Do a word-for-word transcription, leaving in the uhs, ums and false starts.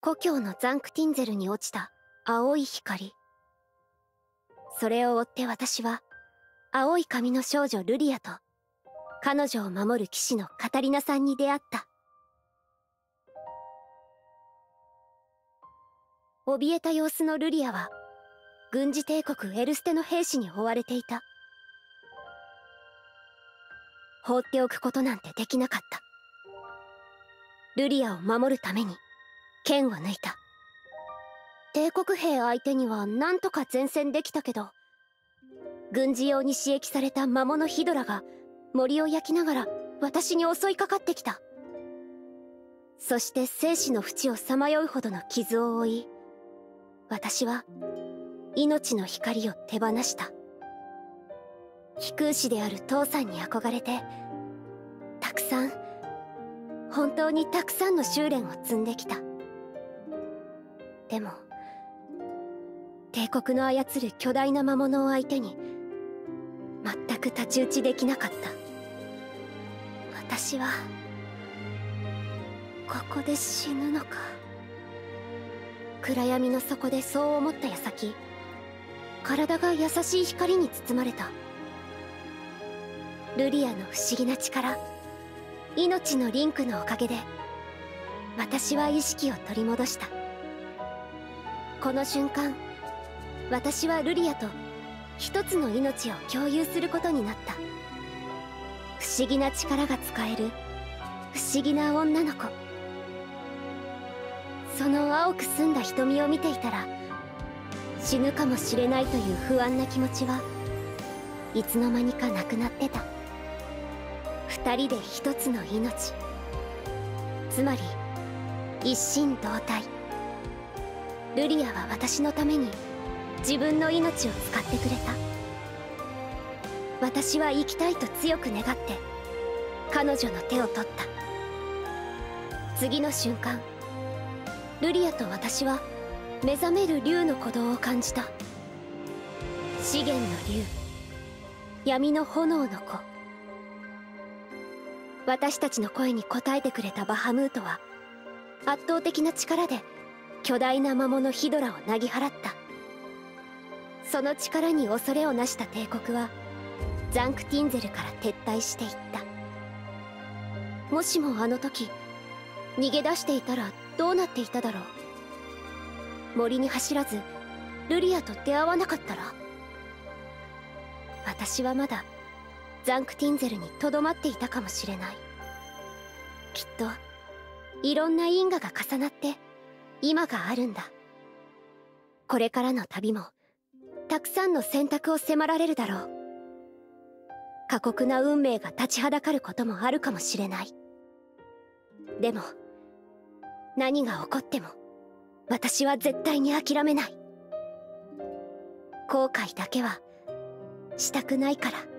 故郷のザンクティンゼルに落ちた青い光。それを追って私は青い髪の少女ルリアと彼女を守る騎士のカタリナさんに出会った。怯えた様子のルリアは軍事帝国エルステの兵士に追われていた。放っておくことなんてできなかった。ルリアを守るために剣を抜いた。帝国兵相手には何とか前線できたけど、軍事用に刺激された魔物ヒドラが森を焼きながら私に襲いかかってきた。そして生死の淵をさまようほどの傷を負い、私は命の光を手放した。飛空士である父さんに憧れて、たくさん本当にたくさんの修練を積んできた。でも帝国の操る巨大な魔物を相手に全く太刀打ちできなかった。私はここで死ぬのか。暗闇の底でそう思った矢先、体が優しい光に包まれた。ルリアの不思議な力、命のリンクのおかげで私は意識を取り戻した。この瞬間、私はルリアと一つの命を共有することになった。不思議な力が使える不思議な女の子。その青く澄んだ瞳を見ていたら、死ぬかもしれないという不安な気持ちはいつの間にかなくなってた。二人で一つの命、つまり一心同体。ルリアは私のために自分の命を使ってくれた。私は生きたいと強く願って彼女の手を取った。次の瞬間、ルリアと私は目覚める竜の鼓動を感じた。資源の竜、闇の炎の子。私たちの声に応えてくれたバハムートは圧倒的な力で巨大な魔物ヒドラをなぎ払った。その力に恐れをなした帝国はザンクティンゼルから撤退していった。もしもあの時逃げ出していたらどうなっていただろう。森に走らずルリアと出会わなかったら、私はまだザンクティンゼルにとどまっていたかもしれない。きっといろんな因果が重なって今があるんだ。これからの旅もたくさんの選択を迫られるだろう。過酷な運命が立ちはだかることもあるかもしれない。でも何が起こっても私は絶対に諦めない。後悔だけはしたくないから。